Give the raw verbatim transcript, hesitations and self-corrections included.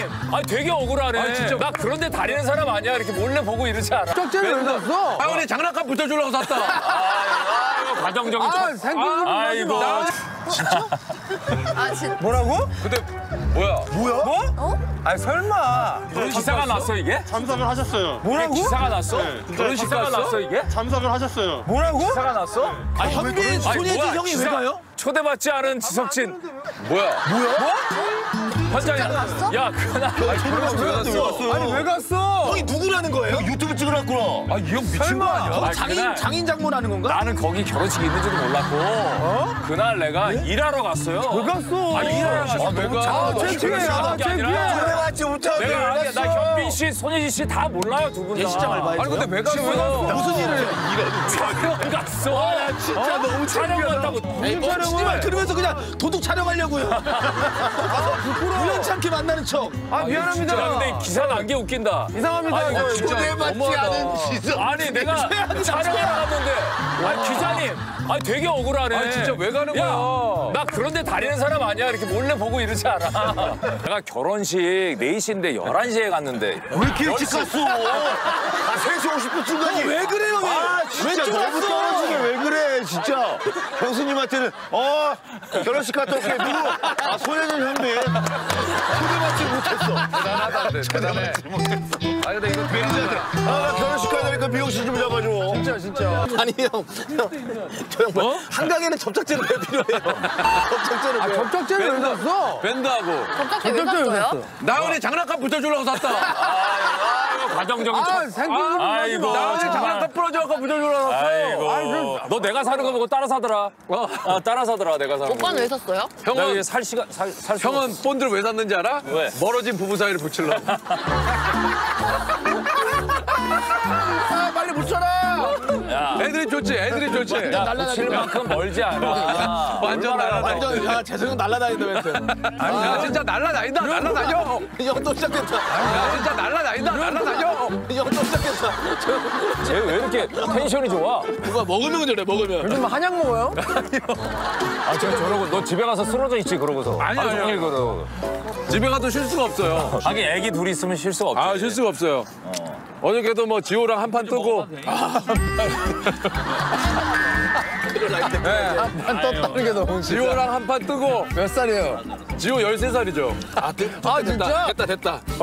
기사님, 아 되게 억울하네. 아, 진짜. 나 그런데 다니는 사람 아니야. 이렇게 몰래 보고 이러지 않아. 쩍째를 왜 샀어? 아, 우리 장난감 붙여주려고 샀다. 아이고, 가정적인. 아, 생긴 거 아이고. 진짜? 아, 진 뭐라고? 근데 뭐야? 뭐야? 뭐? 어? 아니 설마. 기사가 났어 이게? 참석을 하셨어요. 뭐라고? 기사가 났어? 네. 결혼식 기사가 났어 이게? 참석을 하셨어요. 뭐라고? 기사가 났어? 아, 현빈, 손예진 형이 왜 가요? 초대받지 않은 지석진. 뭐야? 뭐야? 뭐? 현장에. 야, 그날. 아니 왜 갔어? 형이 누구라는 거예요? 유튜브 찍으라구나. 아, 이 형 미친 거 아니야? 아, 장인 그날 장인 장모라는 건가? 나는 거기 결혼식이 있는지도 몰랐고. 어? 그날 내가 일하러 갔어요. 왜 갔어? 아, 일하러 갔어. 아, 왜 가? 아, 창피해. 아, 창피해. 초대받지 못하게 내가 왜 아니야, 나 갔어? 현빈 씨, 손예진 씨 다 몰라요, 두 분 다. 예시장 알바해줘. 아니, 근데 왜 갔어? 무슨 일을? 촬영 갔어. 진짜 너무 촬영 갔다고. 에이, 멈추지 마. 그러면서 그냥 도둑 촬영하려고요. 우연찮게 만나는 척. 아, 미안합니다. 야, 근데 기사 난 게 웃긴다. 이상합니다. 아니, 이거. 진짜 초대받지 너무하다. 않은 지석. 아니, 내가 촬영하러 갔는데. 아니, 기자님. 아니, 되게 억울하네. 아니, 진짜 왜 가는 야, 거야? 나 그런데 다니는 사람 아니야. 이렇게 몰래 보고 이러지 않아. 내가 결혼식 네 시인데 열한 시에 갔는데. 왜 이렇게 일찍 갔어? 아, 세 시 오십 분쯤 가지. 왜 그래요? 왜? 아, 진짜 왜 너무 쫄았어? 떨어지게 왜 그래, 진짜. 형수님한테는, 어, 결혼식 갔다 올게. 누구? 아, 손예진 현빈. 초대받지 못했어. 대단하다, 근데. 대단해. 아니, 근데 이거 매니저한테. 아, 나 결혼식 가자니까 미용실 좀 잡아줘. 진짜 진짜. 아니 형, 형, 저 형, 뭐? 한강에는 접착제는 왜 필요해요? 접착제는 왜? 접착제를 왜 샀어? 밴드하고. 갑자기 왜 접착제를 왜 갔어요? 샀어? 나 우리 장난감 붙여주려고 샀다. 아이고, 가정적인. 아, 생긴 거 아이고. 나 우리 장난감 풀어줘갖고 붙여주려고 샀어. 아이고. 너 내가 사는 거 보고 따라 사더라. 어, 따라 사더라, 내가 사는 거. 오빠는 왜 샀어요? 내가 형은, 이게 살 시간, 살, 살 수가 형은 본드를 왜 샀는지 알아? 왜? 멀어진 부부 사이를 붙이려고. 아, 빨리 붙여라. 야, 애들이 좋지, 애들이 좋지. 야, 붙일 만큼 멀지 않아. 완전 날아다닌다. 완전 야 재성 형 날라다닌다 멘트. 아니, 야, 진짜 날라다닌다, 날라다녀. 형 또 시작했다. 야, 진짜 날라다닌다, 날라다녀. 형 또 시작했다. 쟤 왜 이렇게 텐션이 좋아? 누가 먹으면 저래 먹으면. 요즘 한약 먹어요? 아, 쟤 저러고 너 집에 가서 쓰러져 있지, 그러고서. 아니, 하루 아니요. 종일 그러고. 집에 가도 쉴 수가 없어요. 하긴 애기 둘이 있으면 쉴 수가 없지. 아, 쉴 수가 없어요. 어저께도 뭐 지호랑 한판 뜨고. 한 떴다는 게 너무 지호랑 한판 뜨고. 몇 살이에요? 지호 열세 살이죠. 아 진짜? 됐다, 됐다.